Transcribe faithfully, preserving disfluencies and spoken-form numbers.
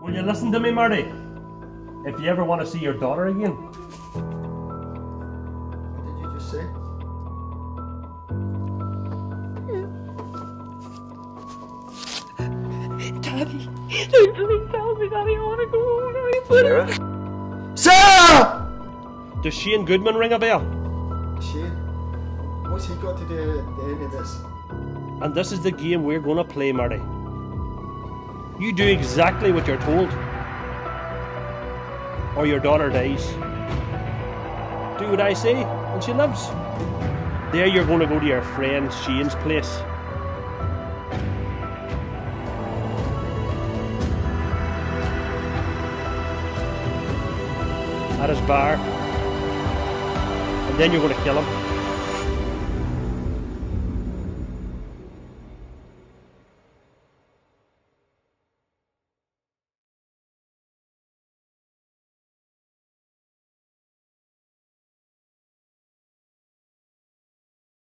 Will you listen to me, Marty? If you ever want to see your daughter again. What did you just say? Daddy, please tell me, Daddy, I want to go home. Sarah! Does Shane Goodman ring a bell? Shane? What's he got to do at the end of this? And this is the game we're going to play, Marty. You do exactly what you're told, or your daughter dies. Do what I say, and she lives. There you're going to go to your friend Shane's place. At his bar. And then you're going to kill him.